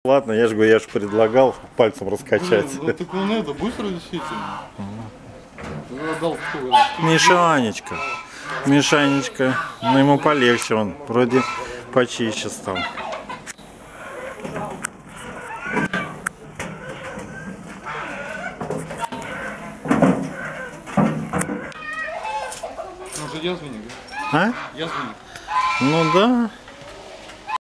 Ладно, я же предлагал пальцем раскачать. Блин, ну так он это быстро действительно. Мишанечка. Мишанечка. Но ему полегче, он вроде почище стал. Он же язвенник, да? А? Язвенник. Ну да.